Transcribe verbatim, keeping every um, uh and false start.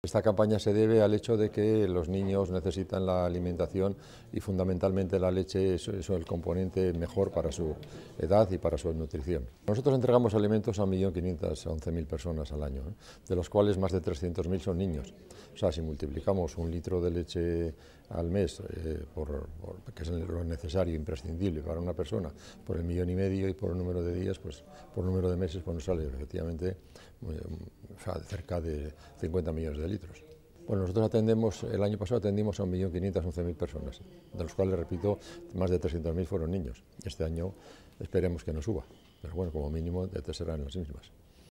Esta campaña se debe al hecho de que los niños necesitan la alimentación y fundamentalmente la leche es, es el componente mejor para su edad y para su nutrición. Nosotros entregamos alimentos a un millón quinientas once mil personas al año, ¿eh? De los cuales más de trescientos mil son niños. O sea, si multiplicamos un litro de leche al mes, eh, por, por, que es lo necesario, imprescindible para una persona, por el millón y medio y por el número de días, pues por el número de meses, pues nos sale efectivamente eh, cerca de cincuenta millones de litros. Bueno, nosotros atendemos, el año pasado atendimos a un millón quinientas once mil personas, de los cuales, repito, más de trescientos mil fueron niños. Este año esperemos que no suba, pero bueno, como mínimo serán las mismas.